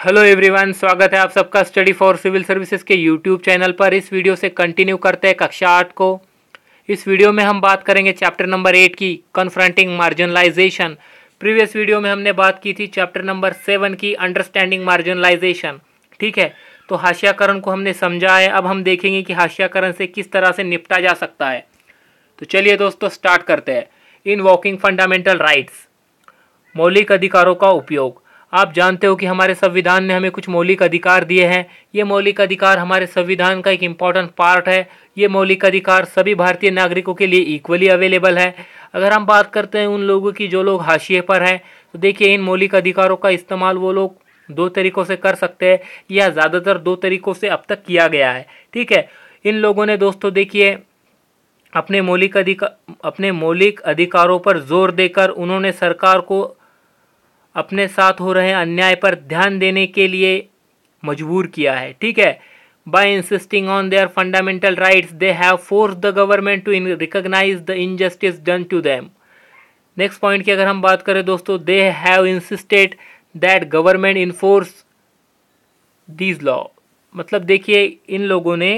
Hello everyone, स्वागत है आप सबका स्टडी फॉर सिविल सर्विसेज के यूट्यूब चैनल पर। इस वीडियो से कंटिन्यू करते हैं कक्षा 8 को। इस वीडियो में हम बात करेंगे चैप्टर नंबर 8 की, कन्फ्रंटिंग मार्जिनलाइजेशन। प्रीवियस वीडियो में हमने बात की थी चैप्टर नंबर 7 की, अंडरस्टैंडिंग मार्जिनलाइजेशन। ठीक है, तो हाशियाकरण को हमने समझा है। अब हम देखेंगे कि हाशियाकरण से किस तरह से निपटा जा सकता है। तो चलिए दोस्तों स्टार्ट करते हैं। इनवॉकिंग फंडामेंटल राइट्स, मौलिक अधिकारों का उपयोग। आप जानते हो कि हमारे संविधान ने हमें कुछ मौलिक अधिकार दिए हैं। ये मौलिक अधिकार हमारे संविधान का एक इम्पॉर्टेंट पार्ट है। ये मौलिक अधिकार सभी भारतीय नागरिकों के लिए इक्वली अवेलेबल है। अगर हम बात करते हैं उन लोगों की जो लोग हाशिए पर हैं, तो देखिए इन मौलिक अधिकारों का इस्तेमाल वो लोग दो तरीक़ों से कर सकते हैं, या ज़्यादातर दो तरीक़ों से अब तक किया गया है। ठीक है, इन लोगों ने दोस्तों देखिए अपने मौलिक अधिकारों पर जोर देकर उन्होंने सरकार को अपने साथ हो रहे अन्याय पर ध्यान देने के लिए मजबूर किया है। ठीक है, by insisting on their fundamental rights they have force the government to recognise the injustice done to them. Next point की अगर हम बात करें दोस्तों, they have insisted that government enforce these law. मतलब देखिए इन लोगों ने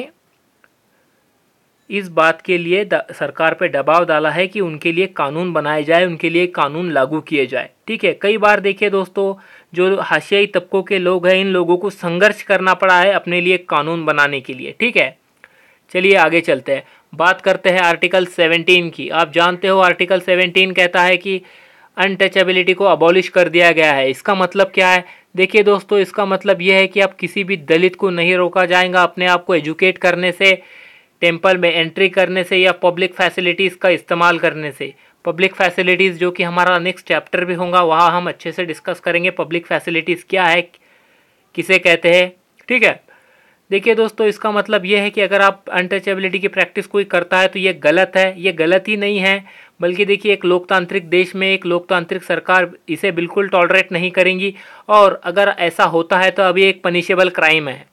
इस बात के लिए सरकार पे दबाव डाला है कि उनके लिए कानून बनाए जाए, उनके लिए कानून लागू किए जाए। ठीक है, कई बार देखिए दोस्तों जो हाशियाई तबकों के लोग हैं, इन लोगों को संघर्ष करना पड़ा है अपने लिए कानून बनाने के लिए। ठीक है, चलिए आगे चलते हैं, बात करते हैं आर्टिकल 17 की। आप जानते हो आर्टिकल 17 कहता है कि अनटचेबिलिटी को अबॉलिश कर दिया गया है। इसका मतलब क्या है? देखिए दोस्तों, इसका मतलब यह है कि अब किसी भी दलित को नहीं रोका जाएगा अपने आप को एजुकेट करने से, टेम्पल में एंट्री करने से, या पब्लिक फैसिलिटीज़ का इस्तेमाल करने से। पब्लिक फैसिलिटीज़ जो कि हमारा नेक्स्ट चैप्टर भी होगा, वहाँ हम अच्छे से डिस्कस करेंगे पब्लिक फैसिलिटीज़ क्या है, किसे कहते हैं। ठीक है, देखिए दोस्तों इसका मतलब ये है कि अगर आप अनटचेबिलिटी की प्रैक्टिस कोई करता है तो ये गलत है। ये गलत ही नहीं है, बल्कि देखिए एक लोकतांत्रिक देश में एक लोकतांत्रिक सरकार इसे बिल्कुल टॉलरेट नहीं करेंगी, और अगर ऐसा होता है तो अभी एक पनिशेबल क्राइम है।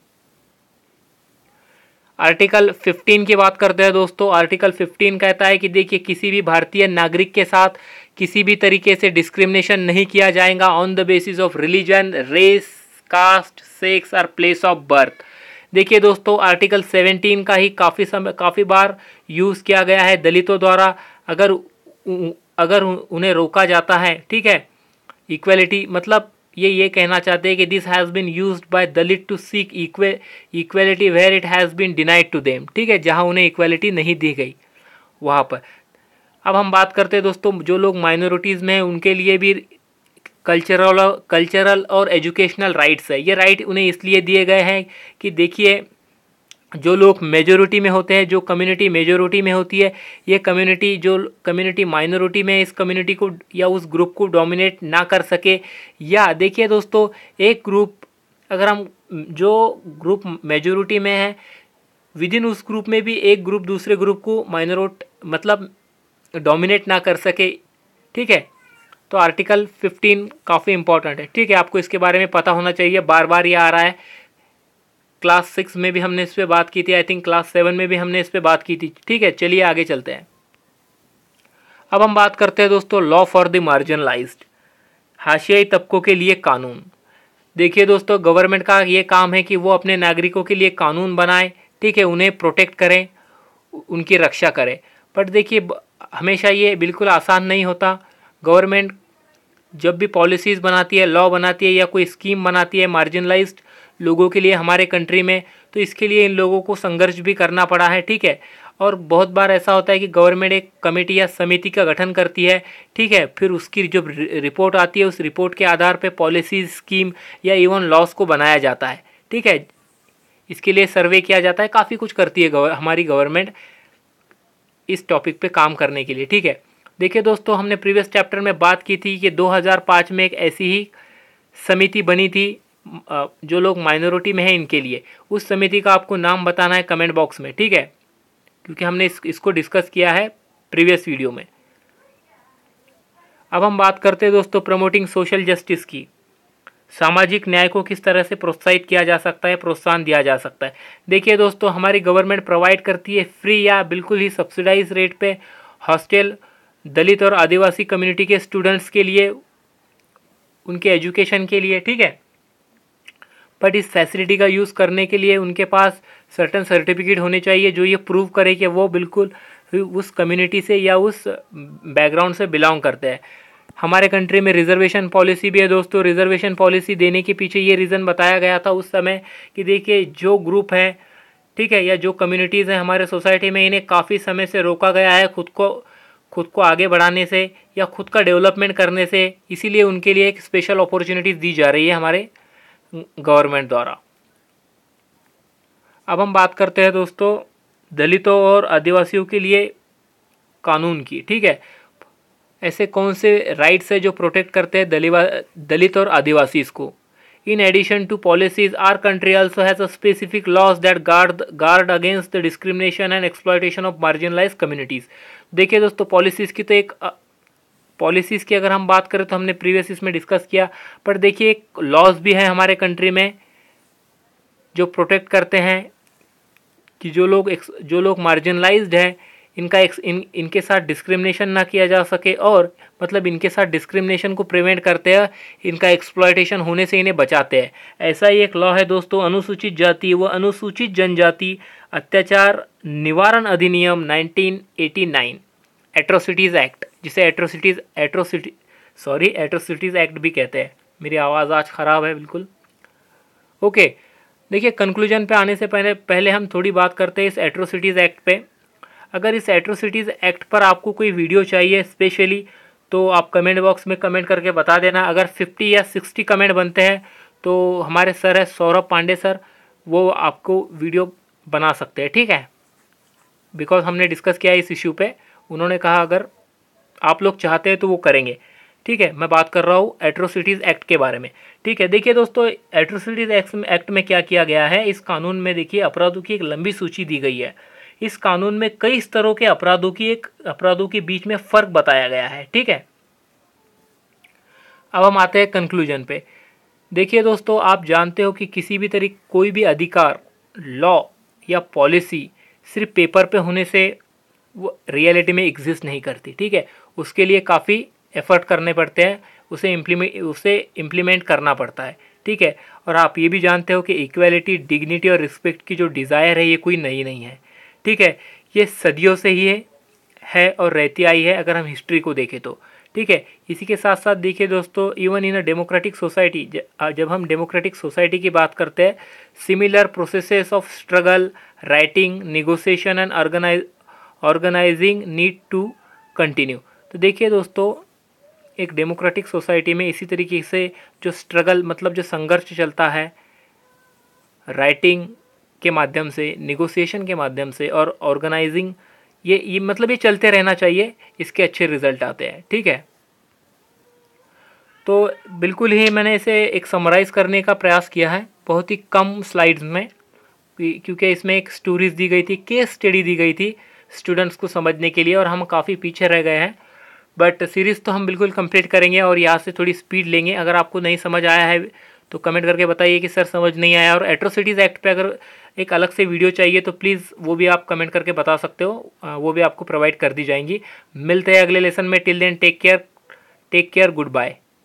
आर्टिकल 15 की बात करते हैं दोस्तों। आर्टिकल 15 कहता है कि देखिए किसी भी भारतीय नागरिक के साथ किसी भी तरीके से डिस्क्रिमिनेशन नहीं किया जाएगा on the basis of religion, race, caste, sex और प्लेस ऑफ बर्थ। देखिए दोस्तों आर्टिकल 17 का ही काफ़ी बार यूज़ किया गया है दलितों द्वारा। अगर उन्हें रोका जाता है, ठीक है, इक्वलिटी मतलब ये कहना चाहते हैं कि this has been used by Dalit to seek equality where it has been denied to them. ठीक है, जहां उन्हें इक्वलिटी नहीं दी गई वहां पर। अब हम बात करते हैं दोस्तों जो लोग माइनॉरिटीज़ में हैं उनके लिए भी कल्चरल और एजुकेशनल राइट्स है। ये राइट उन्हें इसलिए दिए गए हैं कि देखिए जो लोग मेजोरिटी में होते हैं, जो कम्युनिटी मेजोरिटी में होती है, ये कम्युनिटी जो कम्युनिटी माइनॉरिटी में, इस कम्युनिटी को या उस ग्रुप को डोमिनेट ना कर सके। या देखिए दोस्तों एक ग्रुप, अगर हम जो ग्रुप मेजोरिटी में है, विद इन उस ग्रुप में भी एक ग्रुप दूसरे ग्रुप को मतलब डोमिनेट ना कर सके। ठीक है, तो आर्टिकल 15 काफ़ी इंपॉर्टेंट है। ठीक है, आपको इसके बारे में पता होना चाहिए, बार बार ये आ रहा है। क्लास 6 में भी हमने इस पर बात की थी, आई थिंक क्लास 7 में भी हमने इस पर बात की थी। ठीक है, चलिए आगे चलते हैं। अब हम बात करते हैं दोस्तों लॉ फॉर द मार्जिनलाइज्ड, हाशियाई तबकों के लिए कानून। देखिए दोस्तों गवर्नमेंट का ये काम है कि वो अपने नागरिकों के लिए कानून बनाए, ठीक है, उन्हें प्रोटेक्ट करें, उनकी रक्षा करें। बट देखिए हमेशा ये बिल्कुल आसान नहीं होता। गवर्नमेंट जब भी पॉलिसीज़ बनाती है, लॉ बनाती है, या कोई स्कीम बनाती है मार्जिनलाइज्ड लोगों के लिए हमारे कंट्री में, तो इसके लिए इन लोगों को संघर्ष भी करना पड़ा है। ठीक है, और बहुत बार ऐसा होता है कि गवर्नमेंट एक कमेटी या समिति का गठन करती है, ठीक है, फिर उसकी जो रिपोर्ट आती है उस रिपोर्ट के आधार पे पॉलिसी, स्कीम या इवन लॉस को बनाया जाता है। ठीक है, इसके लिए सर्वे किया जाता है, काफ़ी कुछ करती है हमारी गवर्नमेंट इस टॉपिक पे काम करने के लिए। ठीक है, देखिए दोस्तों हमने प्रीवियस चैप्टर में बात की थी कि 2005 में एक ऐसी ही समिति बनी थी जो लोग माइनॉरिटी में हैं इनके लिए। उस समिति का आपको नाम बताना है कमेंट बॉक्स में। ठीक है, क्योंकि हमने इसको डिस्कस किया है प्रीवियस वीडियो में। अब हम बात करते हैं दोस्तों प्रमोटिंग सोशल जस्टिस की। सामाजिक न्याय को किस तरह से प्रोत्साहित किया जा सकता है, प्रोत्साहन दिया जा सकता है। देखिए दोस्तों हमारी गवर्नमेंट प्रोवाइड करती है फ्री या बिल्कुल ही सब्सिडाइज रेट पे हॉस्टल दलित और आदिवासी कम्युनिटी के स्टूडेंट्स के लिए, उनके एजुकेशन के लिए। ठीक है, बट इस फैसिलिटी का यूज़ करने के लिए उनके पास सर्टन सर्टिफिकेट होने चाहिए जो ये प्रूव करे कि वो बिल्कुल उस कम्युनिटी से या उस बैकग्राउंड से बिलोंग करते हैं। हमारे कंट्री में रिजर्वेशन पॉलिसी भी है दोस्तों। रिजर्वेशन पॉलिसी देने के पीछे ये रीज़न बताया गया था उस समय कि देखिए जो ग्रुप है, ठीक है, या जो कम्युनिटीज़ हैं हमारे सोसाइटी में, इन्हें काफ़ी समय से रोका गया है खुद को आगे बढ़ाने से या खुद का डेवलपमेंट करने से, इसीलिए उनके लिए एक स्पेशल अपॉर्चुनिटीज़ दी जा रही है हमारे गवर्नमेंट द्वारा। अब हम बात करते हैं दोस्तों दलितों और आदिवासियों के लिए कानून की, ठीक है। ऐसे कौन से राइट्स है जो प्रोटेक्ट करते हैं दलित और आदिवासी को। In addition to policies, our country also has a specific laws that guard against the discrimination and exploitation of marginalized communities। देखिए दोस्तों पॉलिसीज़ की तो एक पॉलिसीज़ की अगर हम बात करें तो हमने प्रीवियस इसमें डिस्कस किया, पर देखिए एक लॉज भी है हमारे कंट्री में जो प्रोटेक्ट करते हैं कि जो लोग मार्जिनलाइज्ड हैं इनके साथ डिस्क्रिमिनेशन ना किया जा सके, और मतलब इनके साथ डिस्क्रिमिनेशन को प्रिवेंट करते हैं, इनका एक्सप्लॉयटेशन होने से इन्हें बचाते हैं। ऐसा ही एक लॉ है दोस्तों अनुसूचित जाति व अनुसूचित जनजाति अत्याचार निवारण अधिनियम 1989 एट्रोसिटीज़ एक्ट, जिसे एट्रोसिटीज़ एक्ट भी कहते हैं। मेरी आवाज़ आज ख़राब है बिल्कुल। ओके, देखिए कंक्लूजन पे आने से पहले हम थोड़ी बात करते हैं इस एट्रोसिटीज़ एक्ट पे। अगर इस एट्रोसिटीज़ एक्ट पर आपको कोई वीडियो चाहिए स्पेशली तो आप कमेंट बॉक्स में कमेंट करके बता देना। अगर 50 या 60 कमेंट बनते हैं तो हमारे सर है सौरभ पांडे सर, वो आपको वीडियो बना सकते हैं, ठीक है। बिकॉज हमने डिस्कस किया इस इश्यू पे, उन्होंने कहा अगर आप लोग चाहते हैं तो वो करेंगे, ठीक है। मैं बात कर रहा हूँ एट्रोसिटीज़ एक्ट के बारे में, ठीक है। देखिए दोस्तों एट्रोसिटीज़ एक्ट में क्या किया गया है, इस कानून में देखिए अपराधों की एक लंबी सूची दी गई है। इस कानून में कई स्तरों के अपराधों के बीच में फ़र्क बताया गया है, ठीक है। अब हम आते हैं कंक्लूजन पे। देखिए दोस्तों आप जानते हो कि किसी भी तरीके कोई भी अधिकार, लॉ या पॉलिसी सिर्फ पेपर पे होने से वो रियलिटी में एग्जिस्ट नहीं करती, ठीक है। उसके लिए काफ़ी एफर्ट करने पड़ते हैं, उसे इम्प्लीमेंट करना पड़ता है, ठीक है। और आप ये भी जानते हो कि इक्वालिटी, डिग्निटी और रिस्पेक्ट की जो डिज़ायर है ये कोई नई नहीं है, ठीक है। ये सदियों से ही है और रहती आई है अगर हम हिस्ट्री को देखें तो, ठीक है। इसी के साथ साथ देखिए दोस्तों even in a democratic society, जब हम डेमोक्रेटिक सोसाइटी की बात करते हैं, similar processes of struggle, writing, negotiation and organising need to continue. तो देखिए दोस्तों एक डेमोक्रेटिक सोसाइटी में इसी तरीके से जो स्ट्रगल मतलब जो संघर्ष चलता है राइटिंग के माध्यम से, निगोशिएशन के माध्यम से और ऑर्गेनाइजिंग, ये मतलब ये चलते रहना चाहिए, इसके अच्छे रिजल्ट आते हैं, ठीक है। तो बिल्कुल ही मैंने इसे एक समराइज़ करने का प्रयास किया है बहुत ही कम स्लाइड्स में, क्योंकि इसमें एक स्टोरीज दी गई थी, केस स्टडी दी गई थी स्टूडेंट्स को समझने के लिए, और हम काफ़ी पीछे रह गए हैं। बट सीरीज़ तो हम बिल्कुल कंप्लीट करेंगे और यहाँ से थोड़ी स्पीड लेंगे। अगर आपको नहीं समझ आया है तो कमेंट करके बताइए कि सर समझ नहीं आया, और एट्रोसिटीज़ एक्ट पे अगर एक अलग से वीडियो चाहिए तो प्लीज़ वो भी आप कमेंट करके बता सकते हो, वो भी आपको प्रोवाइड कर दी जाएंगी। मिलते हैं अगले लेसन में। Till then take care, good bye.